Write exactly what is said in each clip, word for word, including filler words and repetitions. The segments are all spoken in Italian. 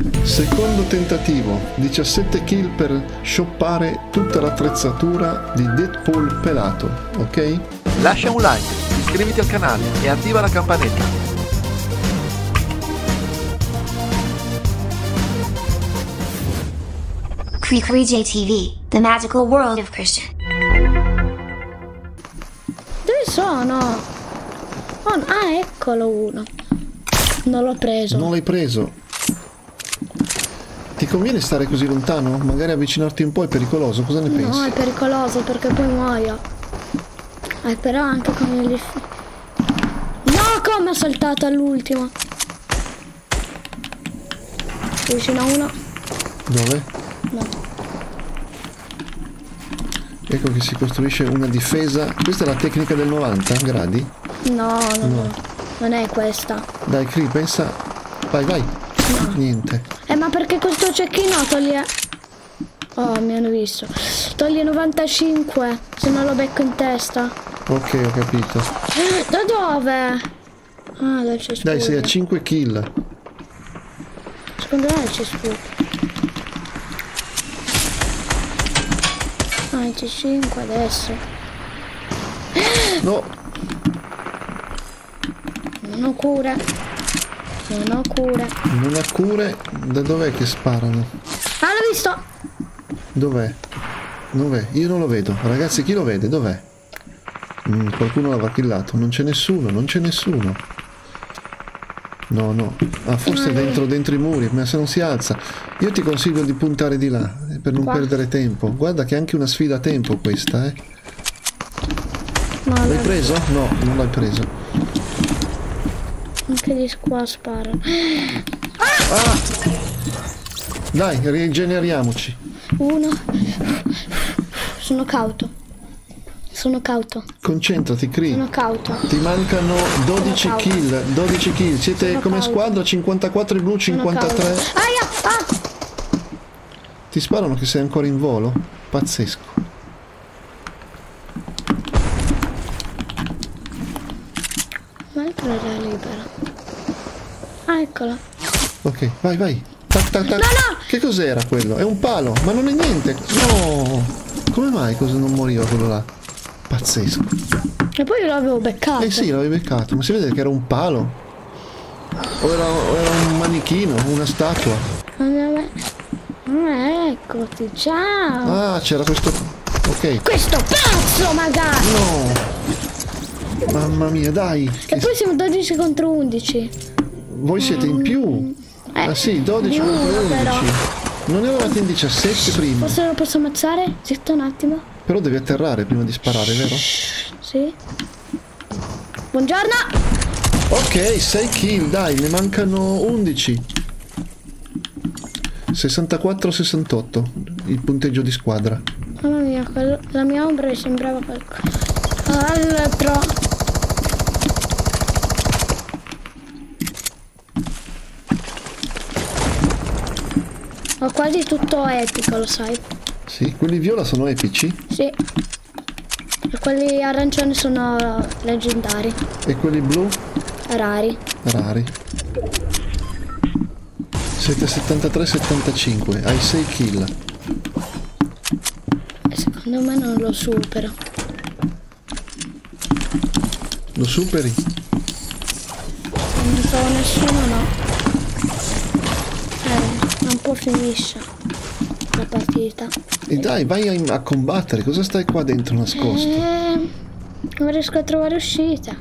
Secondo tentativo, diciassette kill per shoppare tutta l'attrezzatura di Deadpool pelato, ok? Lascia un like, iscriviti al canale e attiva la campanella. Krikri T V, the magical world of Christian. Dove sono? Oh, ah, eccolo uno. Non l'ho preso. Non l'hai preso. Ti conviene stare così lontano? Magari avvicinarti un po' è pericoloso, cosa ne pensi? No, è pericoloso perché poi muoio. Eh, però anche con gli... No, come ho saltato all'ultimo. Vicino a uno. Dove? No. Ecco che si costruisce una difesa. Questa è la tecnica del novanta gradi? No, no, No. no. Non è questa. Dai, Cri, pensa... Vai, vai. No. Niente. Eh, ma perché questo cecchino toglie... Oh, mi hanno visto. Toglie novantacinque, se non lo becco in testa. Ok, ho capito. Da dove? Ah, dal cespuglio. Dai, sei a cinque kill. Secondo me è il cespuglio. Ah, il C cinque adesso. No, Non ho cure. Non ho cure. non ha cure. Da dov'è che sparano? Ah, l'ho visto! Dov'è? Dov'è? Io non lo vedo. Ragazzi, chi lo vede? Dov'è? Mm, qualcuno l'aveva killato. Non c'è nessuno, non c'è nessuno. No, no. Ah, forse Ah, dentro, dentro i muri, ma se non si alza. Io ti consiglio di puntare di là, eh, per non Qua. perdere tempo. Guarda che è anche una sfida a tempo questa, eh. No, L'hai no. preso? No, non l'hai preso. Anche di qua sparano. Ah! Dai, rigeneriamoci. Uno. Sono cauto. Sono cauto. Concentrati, Cri. Sono cauto. Ti mancano dodici Sono kill. dodici kill. Siete Sono come cauto. squadra? cinquantaquattro i blu, cinquantatré. Aia! Ah! Ti sparano che sei ancora in volo? Pazzesco. Ma l'altro era libera. Ah, eccola. Ok, vai, vai. Tac, tac, tac. No, no! Che cos'era quello? È un palo, ma non è niente. No! Come mai cosa non moriva quello là? Pazzesco. E poi io l'avevo beccato. Eh sì, l'avevi beccato, ma si vede che era un palo. O era, o era un manichino, una statua. Ah, eccoti, ciao. Ah, c'era questo... Ok. Questo pazzo, magari. No! Mamma mia, dai. E Che... poi siamo dodici contro undici. Voi siete in più. Eh, Ah sì, dodici di contro uno, però. undici. Non eravate in diciassette prima. Forse lo posso ammazzare? Zitto un attimo. Però devi atterrare prima di sparare, vero? Sì. Buongiorno. Ok, sei kill, dai, ne mancano undici. sessantaquattro sessantotto il punteggio di squadra. Mamma mia, quello- la mia ombra mi sembrava qualcosa. Altro. Ho quasi tutto epico, lo sai? Sì, quelli viola sono epici Sì. E quelli arancioni sono leggendari, e quelli blu rari. rari. Siete settantatré settantacinque, hai sei kill. E secondo me non lo supero. Lo superi? Non ne trovo nessuno, no. Eh, un po' finisce la partita. E dai, vai a, a combattere, cosa stai qua dentro nascosto? Eh, non riesco a trovare uscita.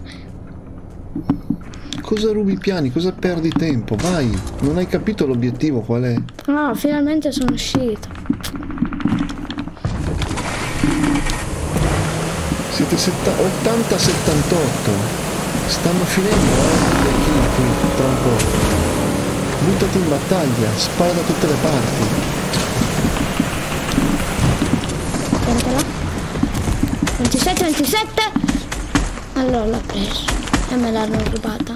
Cosa rubi i piani? Cosa perdi tempo? Vai, non hai capito l'obiettivo qual è? No, finalmente sono uscito. Siete ottanta settantotto. Stanno finendo, eh? Le kill qui, tra un po'. Buttati in battaglia, spara da tutte le parti. Sentala. ventisette, ventisette. Allora l'ho preso. E me l'hanno rubata.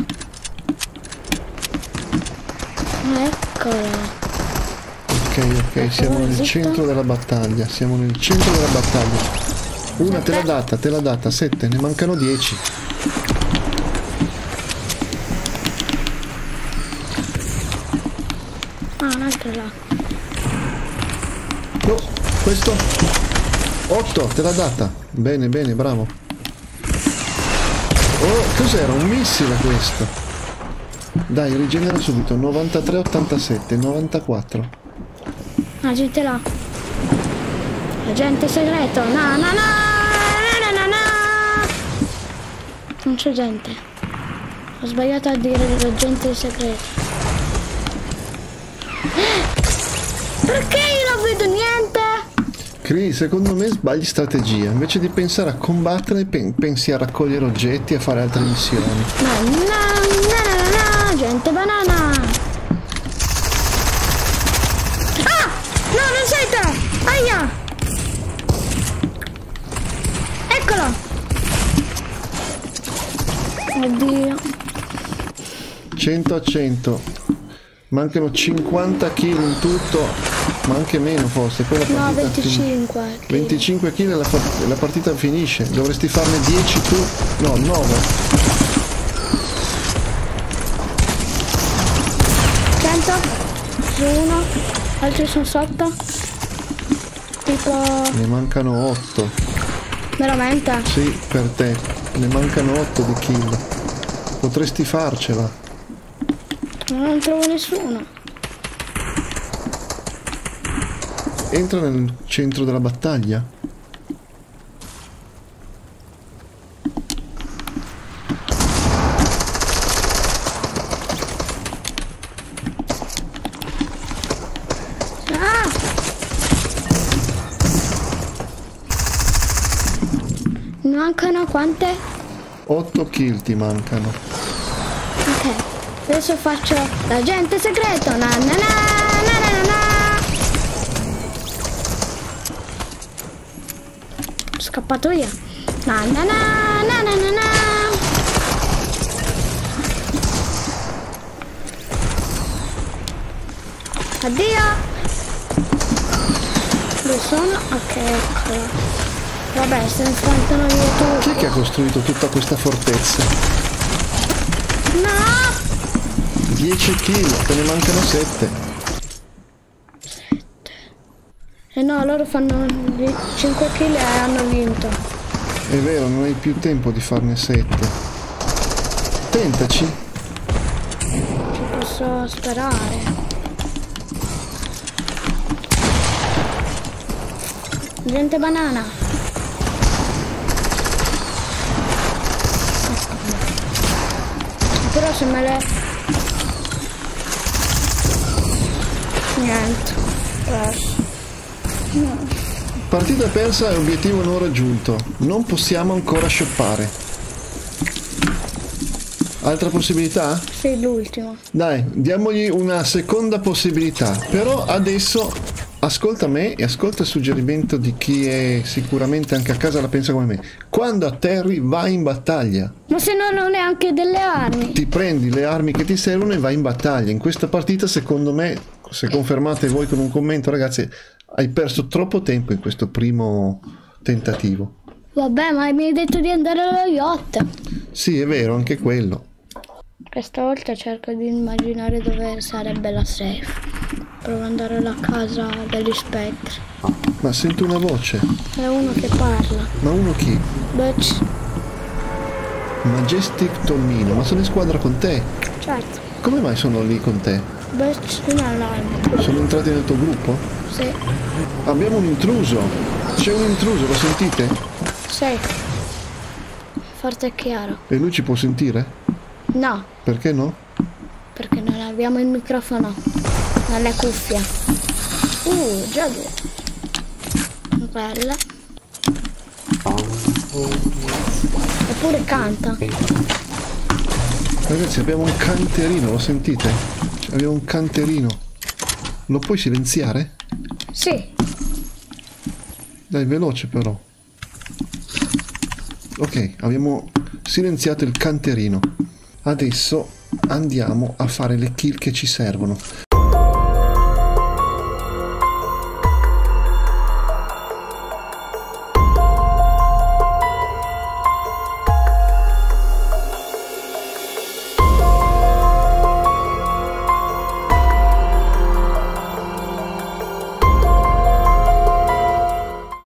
Eccola. Ok, ok, siamo nel centro della battaglia. Siamo nel centro della battaglia. Una te l'ha data, te l'ha data, sette, ne mancano dieci. Ah, un'altra là. No, questo. otto, te l'ha data. Bene, bene, bravo. Oh, cos'era? Un missile questo. Dai, rigenera subito. novantatré ottantasette, novantaquattro. La gente là. Agente segreto. Na na na na na na. Non c'è gente. Ho sbagliato a dire l'agente segreto. Perché io non vedo niente? Cree, secondo me sbagli strategia. Invece di pensare a combattere, pen pensi a raccogliere oggetti e a fare altre missioni. Na na na na na. Gente banana. Ah! No, non sei te! Aia! Eccolo! Oddio. cento a cento. Mancano cinquanta kill in tutto, ma anche meno forse. Poi la No, partita venticinque. fin- venticinque kill e la, part- la partita finisce. Dovresti farne dieci tu. No, nove. cento su uno, altri sono sotto. Tipo, Ne mancano otto. veramente? Sì, per te. Ne mancano otto di kill. Potresti farcela. Non trovo nessuno. Entra nel centro della battaglia. Ah! Mi mancano quante? otto kill ti mancano. Ok. Adesso faccio l'agente segreto. Na na na na na na. Scappato via. Na na na na na na na. Addio. Dove sono? Ok, eccolo. Vabbè, se ne stanno via Chi tutti. è che ha costruito tutta questa fortezza? No! dieci kill, te ne mancano sette. Eh no, loro fanno cinque kill e hanno vinto. È vero, non hai più tempo di farne sette. Tentaci. Ci posso sperare. Gente banana. Però se me le... Niente. Perso. No. Partita persa e obiettivo non raggiunto. Non possiamo ancora shoppare. Altra possibilità? Sei l'ultimo. Dai, diamogli una seconda possibilità. Però adesso ascolta me e ascolta il suggerimento di chi è sicuramente anche a casa la pensa come me. Quando atterri vai in battaglia. Ma se non ho neanche delle armi. Ti prendi le armi che ti servono e vai in battaglia. In questa partita, secondo me, se confermate voi con un commento, ragazzi, hai perso troppo tempo in questo primo tentativo. Vabbè, ma mi hai detto di andare allo yacht. Sì, è vero, anche quello. Questa volta cerco di immaginare dove sarebbe la safe. Provo ad andare alla casa degli spettri. Ma sento una voce. È uno che parla. Ma uno chi? Butch. Majestic Tommino. Ma sono in squadra con te? Certo. Come mai sono lì con te? Butch in allarme. Sono entrati nel tuo gruppo? Sì. Abbiamo un intruso. C'è un intruso, lo sentite? Sì. Forte e chiaro. E lui ci può sentire? No, Perché no? perché non abbiamo il microfono nelle cuffie. Uh, già due. Bella. Eppure canta. Ragazzi, abbiamo un canterino, lo sentite? Cioè, abbiamo un canterino. Lo puoi silenziare? Sì. Dai, veloce però. Ok, abbiamo silenziato il canterino. Adesso andiamo a fare le kill che ci servono.